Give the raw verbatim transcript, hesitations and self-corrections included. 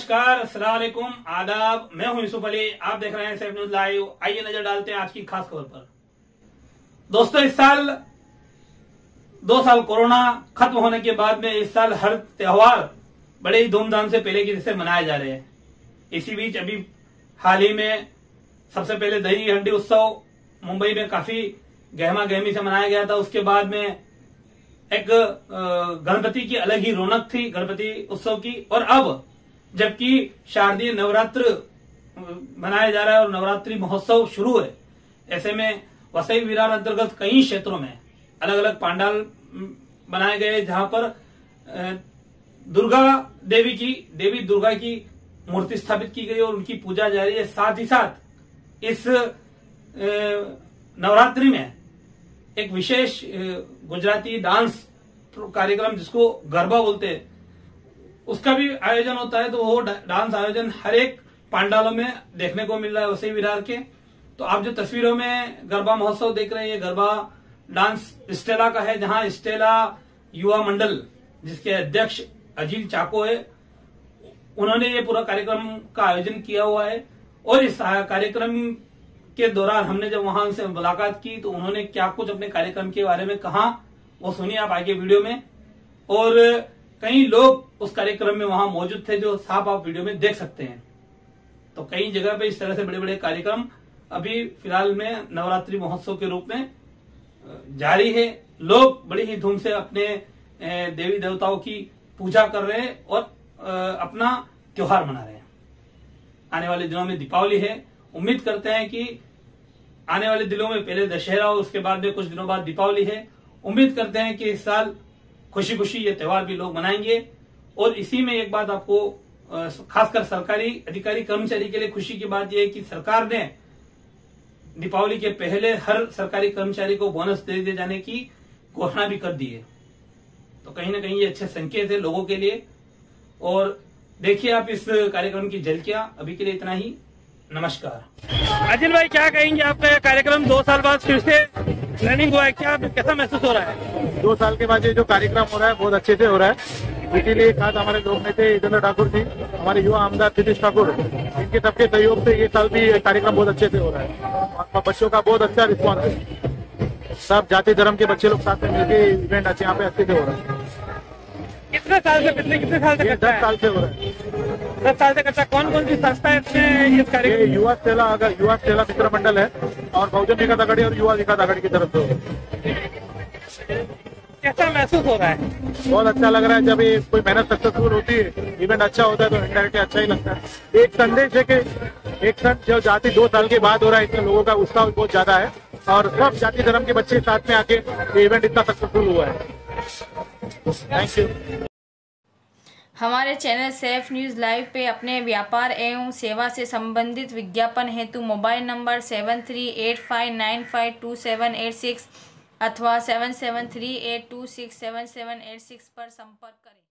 नमस्कार, अस्सलाम वालेकुम, आदाब। मैं हूं यूसुफ अली, आप देख रहे हैं सैफ न्यूज लाइव। आइए नजर डालते हैं आज की खास खबर पर। दोस्तों, इस साल दो साल कोरोना खत्म होने के बाद में इस साल हर त्योहार बड़े ही धूमधाम से पहले की जैसे मनाए जा रहे हैं। इसी बीच अभी हाल ही में सबसे पहले दही हंडी उत्सव मुंबई में काफी गहमा गहमी से मनाया गया था। उसके बाद में एक गणपति की अलग ही रौनक थी, गणपति उत्सव की। और अब जबकि शारदीय नवरात्र मनाया जा रहा है और नवरात्रि महोत्सव शुरू है, ऐसे में वसई विरार अंतर्गत कई क्षेत्रों में अलग अलग पंडाल बनाए गए, जहां पर दुर्गा देवी की देवी दुर्गा की मूर्ति स्थापित की गई और उनकी पूजा जारी है। साथ ही साथ इस नवरात्रि में एक विशेष गुजराती डांस कार्यक्रम जिसको गरबा बोलते हैं, उसका भी आयोजन होता है। तो वो डांस आयोजन हर एक पंडालों में देखने को मिल रहा है वसई विरार के। तो आप जो तस्वीरों में गरबा महोत्सव देख रहे हैं, ये गरबा डांस स्टेला का है, जहां स्टेला युवा मंडल जिसके अध्यक्ष अजील चाको है, उन्होंने ये पूरा कार्यक्रम का आयोजन किया हुआ है। और इस कार्यक्रम के दौरान हमने जब वहां से मुलाकात की तो उन्होंने क्या कुछ अपने कार्यक्रम के बारे में कहा, वो सुनिए आप आगे वीडियो में। और कई लोग उस कार्यक्रम में वहां मौजूद थे, जो साफ आप वीडियो में देख सकते हैं। तो कई जगह पे इस तरह से बड़े बड़े कार्यक्रम अभी फिलहाल में नवरात्रि महोत्सव के रूप में जारी है। लोग बड़ी ही धूम से अपने देवी देवताओं की पूजा कर रहे हैं और अपना त्योहार मना रहे हैं। आने वाले दिनों में दीपावली है, उम्मीद करते हैं कि आने वाले दिनों में पहले दशहरा और उसके बाद में कुछ दिनों बाद दीपावली है। उम्मीद करते हैं कि इस साल खुशी खुशी ये त्योहार भी लोग मनाएंगे। और इसी में एक बात आपको खासकर सरकारी अधिकारी कर्मचारी के लिए खुशी की बात यह है कि सरकार ने दीपावली के पहले हर सरकारी कर्मचारी को बोनस दे दिए जाने की घोषणा भी कर दी है। तो कहीं ना कहीं ये अच्छे संकेत है लोगों के लिए। और देखिए आप इस कार्यक्रम की झलकियां। अभी के लिए इतना ही, नमस्कार। अजिल भाई, क्या कहेंगे, आपका कार्यक्रम दो साल बाद फिर से रनिंग हुआ है, क्या कैसा महसूस हो रहा है? दो साल के बाद ये जो कार्यक्रम हो रहा है बहुत अच्छे से हो रहा है। इसीलिए खास हमारे लोग में थे जितेंद्र ठाकुर जी, हमारे युवा आमदार नीतीश ठाकुर, इनके सबके सहयोग से ये साल भी कार्यक्रम बहुत अच्छे से हो रहा है और बच्चों का बहुत अच्छा रिस्पॉन्स है। सब जाति धर्म के बच्चे लोग साथ में मिलकर इवेंट अच्छे यहाँ पे अच्छे से हो रहा है। कितने साल से पिछले कितने साल से करता है? दस साल से हो रहा है। दस साल से करता है। कौन कौन सी संस्था है इसमें इस कार्यक्रम? युवा स्टेला, अगर युवा स्टेला मित्र मंडल है और बहुजन विकास आघाड़ी और युवा विकास आघाड़ी की तरफ से। कैसा महसूस हो रहा है? बहुत अच्छा लग रहा है। जब ये कोई मेहनत सक्सेसफुल होती है, इवेंट अच्छा होता है, तो इंडायरेक्टली अच्छा ही लगता है। एक संदेश है कि एक साथ जो जाति दो साल के बाद हो रहा है, इसमें लोगों का उत्साह बहुत ज्यादा है और सब जाति धर्म के बच्चे साथ में आके ये इवेंट इतना सक्सेसफुल हुआ है। Thank you. हमारे चैनल सैफ न्यूज़ लाइव पे अपने व्यापार एवं सेवा से संबंधित विज्ञापन हेतु mobile number seven three eight five nine five two seven eight six अथवा seven seven three eight two six seven seven eight six पर संपर्क करें।